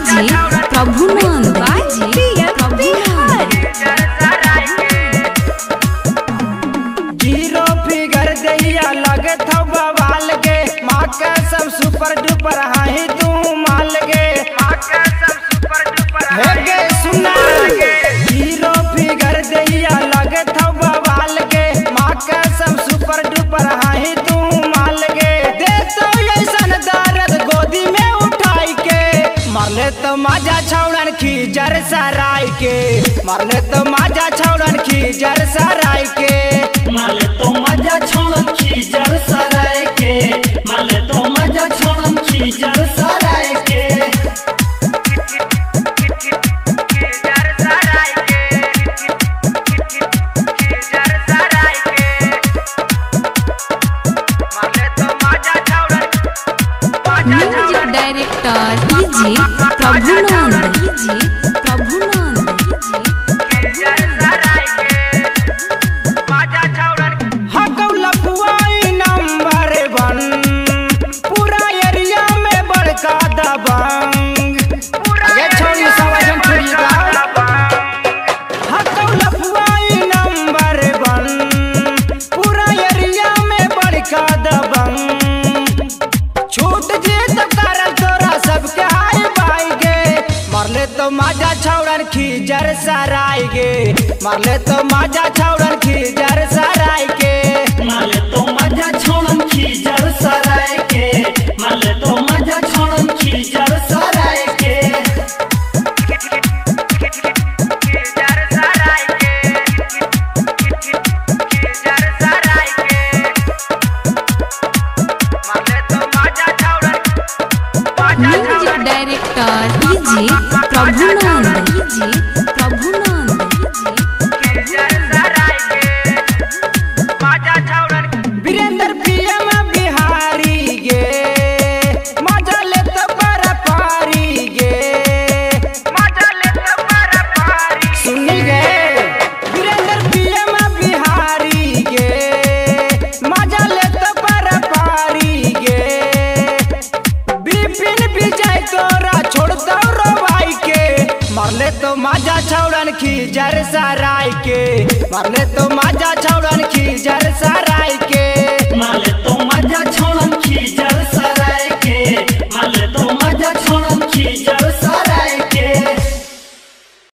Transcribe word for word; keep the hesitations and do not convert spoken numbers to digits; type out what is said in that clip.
DJ Prabhunand DJ Prabhunand zero figure दैया लगे था बवाल के माँ का सब सुपर डुपर हाई तू माल गे माँ का सब सुपर डुपर हो गे सुना जीरो फिगर दैया लगे था बवाल के माँ का सब सुपर डुपर हाई तू माल गे दे तो ऐसन दर्द गोदी में उठाई के मारले तो माजा छौड़न खींचर सराय के मारले तो माजा छौड़न खींचर सराय के माले तो मजा छोड़न खींचर सराय के माले तो मजा छोड़न खींचर सराय के खींचर सराय के खींचर सराय के मारले तो माजा छौड़न music director DJ Prabhunand DJ Prabhunand Khinchar Sarai के माजा छौड़न हकौ लपुआई नंबर वन पूरा एरिया में बड़का दबंग ये छोड़ी सवाजन छोड़ी का हकौ लपुआई नंबर वन पूरा एरिया में बड़का दबंग छूट जे तो करल तोरा सबके हाय बाई गे मारले तो माजा छौड़न खींचर सराय गे मारले तो माजा छौड़न खींचर सराय के माले तो मजा छोड़न खींचर सराय के माले तो मजा छोड़न खींचर सराय के खींचर सराय के खींचर सराय के मारले तो माजा छौड़न माजा music director DJ Prabhunand DJ Prabhunand Khinchar Sarai के माजा छौड़न वीरेंद्र पीएम बिहारी गे मजा लेत पर पारी गे मजा लेत पर पारी सुन गे वीरेंद्र पीएम बिहारी गे मजा लेत पर पारी गे विपिन विजय तोरा छोड़ दो रोवाई के मारले तो माजा छौड़न खींचर सराय के मारले तो माजा छौड़न खींचर सराय के माले तो मजा छोड़न खींचर सराय के माले तो मजा छोड़न खींचर